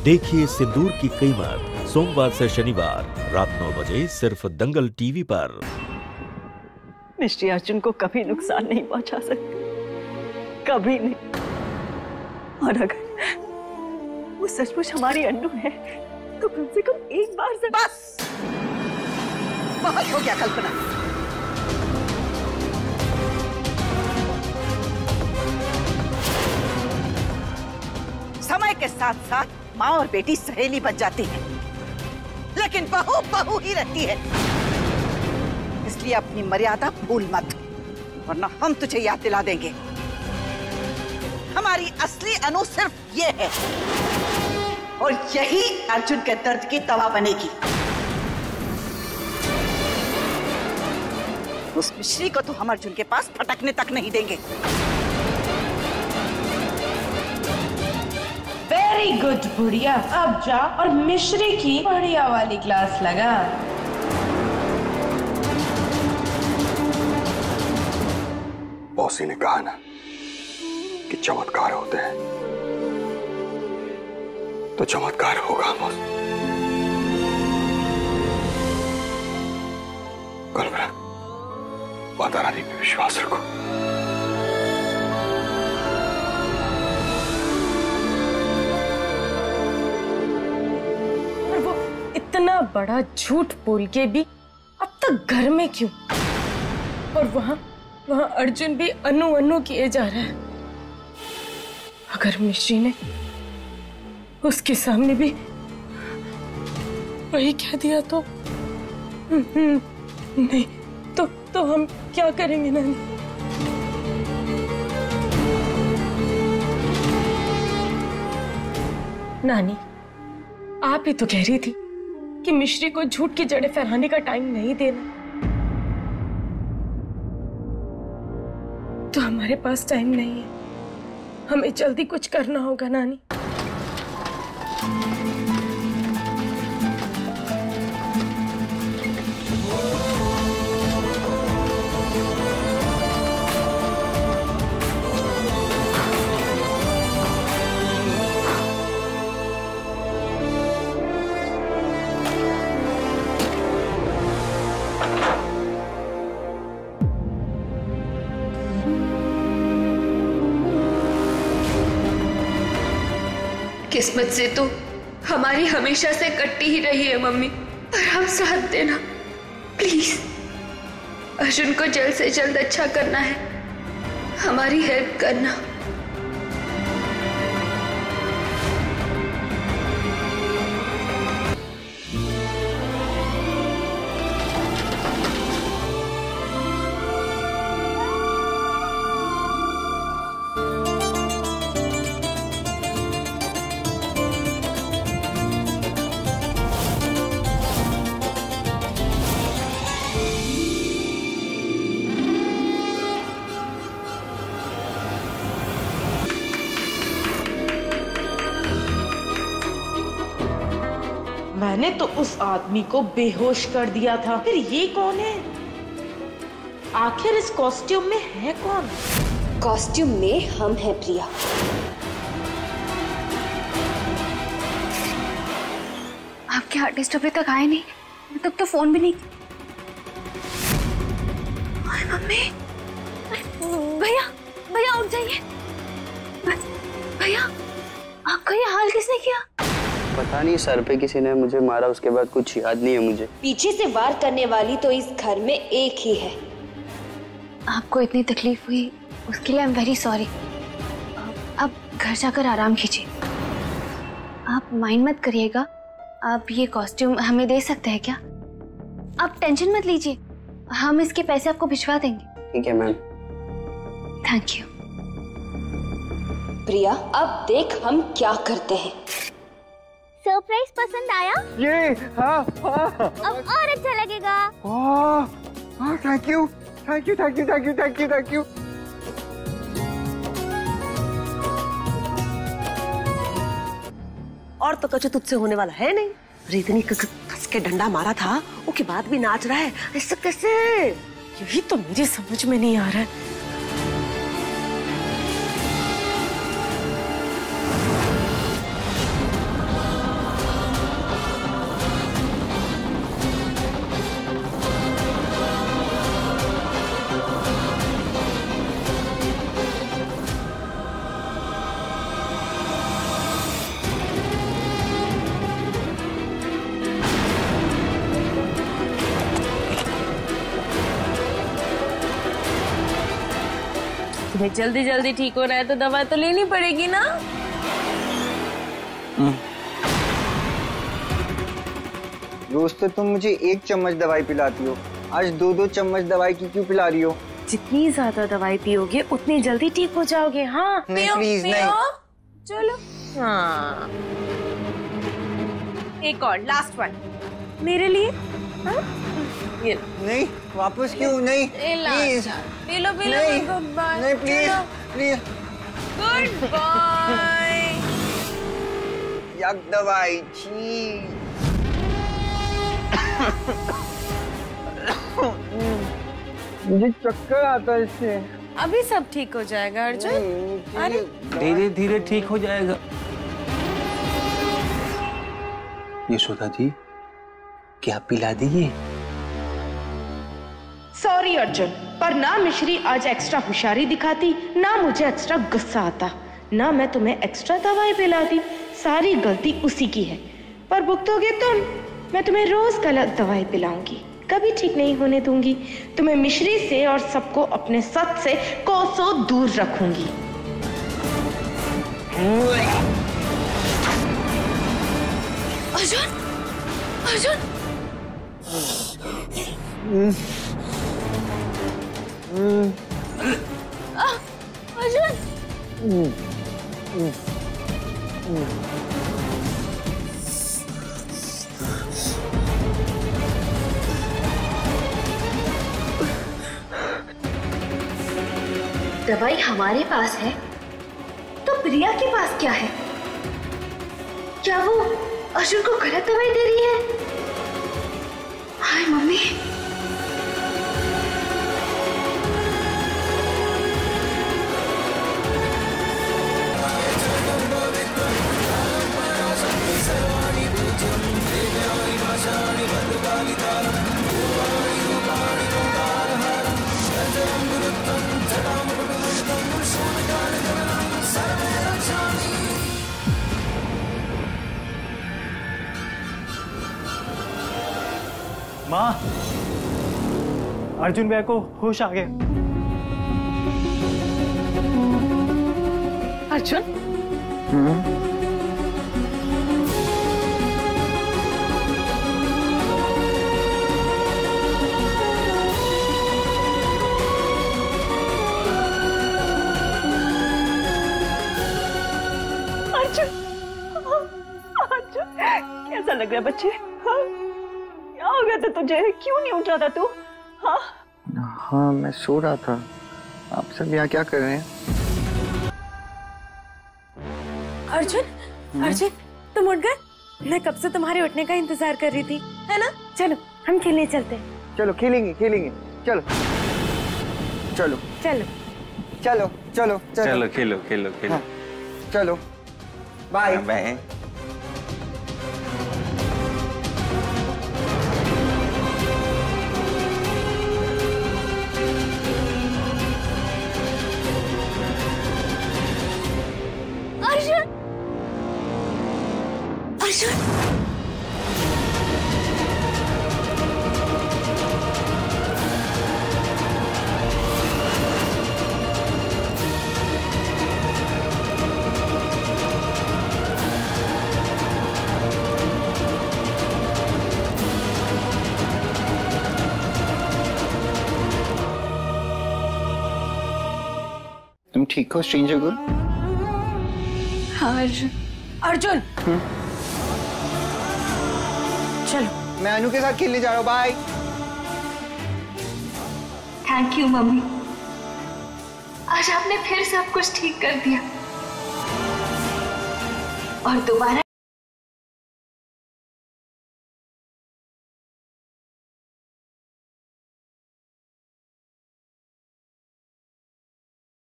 देखिए सिंदूर की कीमत सोमवार से शनिवार रात 9 बजे सिर्फ दंगल टीवी पर। मिस्ट्री अर्जुन को कभी नुकसान नहीं पहुंचा सकती, कभी नहीं। और अगर वो सचमुच हमारी अन्नू है तो कम से कम एक बार से बस बहुत हो गया कल्पना। समय के साथ साथ माँ और बेटी सहेली बन जाती है, लेकिन बहू बहू ही रहती है। इसलिए अपनी मर्यादा भूल मत, वरना हम तुझे याद दिला देंगे हमारी असली अनु सिर्फ ये है, और यही अर्जुन के दर्द की दवा बनेगी। उस मिश्री को तो हम अर्जुन के पास फटकने तक नहीं देंगे। वेरी गुड बुढ़िया, अब जा और मिश्री की बढ़िया वाली क्लास लगा। बॉसी ने कहा ना कि चमत्कार होते हैं, तो चमत्कार होगा। कल्पना, माता रानी पे विश्वास रखो। और वो इतना बड़ा झूठ बोल के भी अब तक घर में क्यों? और वहां अर्जुन भी अनु अनु किए जा रहा है। अगर मिश्री ने उसके सामने भी वही कह दिया तो नहीं, तो हम क्या करेंगे नानी? नानी, आप ही तो कह रही थी कि मिश्री को झूठ की जड़ें फैलाने का टाइम नहीं देना। तो हमारे पास टाइम नहीं है, हमें जल्दी कुछ करना होगा नानी। किस्मत से तो हमारी हमेशा से कटती ही रही है मम्मी, पर हम साथ देना प्लीज। अर्जुन को जल्द से जल्द अच्छा करना है, हमारी हेल्प करना। मैंने तो उस आदमी को बेहोश कर दिया था, फिर ये कौन है? आखिर इस कॉस्ट्यूम में है कौन? कॉस्ट्यूम में हम हैं प्रिया। आपके आर्टिस्ट अभी तक आए नहीं, तब तो फोन भी नहीं। मम्मी, भैया भैया उठ जाइए। भैया, आपका ये हाल किसने किया? पता नहीं, सर पे किसी ने मुझे मारा, उसके बाद कुछ याद नहीं है मुझे। पीछे से वार करने वाली तो इस घर में एक ही है। आपको इतनी तकलीफ हुई उसके लिए आई एम वेरी सॉरी। अब घर जाकर आराम कीजिए, आप माइंड मत करिएगा। आप ये कॉस्ट्यूम हमें दे सकते हैं क्या? आप टेंशन मत लीजिए, हम इसके पैसे आपको भिजवा देंगे। ठीक है मैम। Thank you. प्रिया, अब देख हम क्या करते हैं। सरप्राइज पसंद आया? ये हाँ। अब और अच्छा लगेगा। Thank you thank you thank you thank you thank you thank you. और तो कुछ तुझसे होने वाला है नहीं। इतनी कस के डंडा मारा था, उसके बाद भी नाच रहा है, ऐसा कैसे? यही तो मुझे समझ में नहीं आ रहा है। तुम्हें जल्दी जल्दी ठीक होना है तो दवा तो लेनी पड़ेगी ना। रोज तो तुम मुझे 1 चम्मच दवाई पिलाती हो, आज 2-2 चम्मच दवाई की क्यों पिला रही हो? जितनी ज्यादा दवाई पियोगे उतनी जल्दी ठीक हो जाओगे। हाँ नहीं प्लीज नहीं। चलो हाँ एक और लास्ट वन मेरे लिए। हाँ? ये नहीं वापस क्यों? नहीं प्लीज पी लो नहीं गुड बाय। नहीं please please good bye. Yuck दवाई छी। मुझे चक्कर आता है इससे। अभी सब ठीक हो जाएगा अर्जुन। अरे धीरे धीरे ठीक हो जाएगा। यशोदा जी क्या पिला दीजिए? सॉरी अर्जुन, पर ना मिश्री आज एक्स्ट्रा होशियारी दिखाती, ना मुझे एक्स्ट्रा गुस्सा आता, ना मैं तुम्हें एक्स्ट्रा दवाई पिलाती। सारी गलती उसी की है। पर भुगतोगे तुम। मैं तुम्हें रोज गलत दवाई पिलाऊंगी, कभी ठीक नहीं होने दूंगी। तुम्हें मिश्री से और सबको अपने साथ से कोसों दूर रखूंगी। अर्जुन अर्जुन दवाई हमारे पास है तो प्रिया के पास क्या है? क्या वो अर्जुन को गलत दवाई दे रही है? Hi mummy. माँ, अर्जुन भैया को होश आ गया। अर्जुन अर्जुन कैसा लग रहा है बच्चे? हाँ? क्या हो गया था तुझे? क्यों नहीं उठ रहा था तू? हाँ हाँ मैं सो रहा था। आप सब यहाँ क्या कर रहे हैं? अर्जुन अर्जुन तुम उठ गए? मैं कब से तुम्हारे उठने का इंतजार कर रही थी, है ना? चलो हम खेलने चलते हैं। चलो खेलेंगे खेलेंगे। चलो चलो चलो चलो चलो चलो खेलो खेलो खेलो। हाँ, चलो बाय बाय। अर्जुन अर्जुन तुम ठीक हो स्ट्रेंजर गर्ल? हाँ अर्जुन। अर्जुन चलो मैं अनु के साथ खेलने जा रहा हूँ। बाय। थैंक यू मम्मी, आज आपने फिर सब कुछ ठीक कर दिया और दोबारा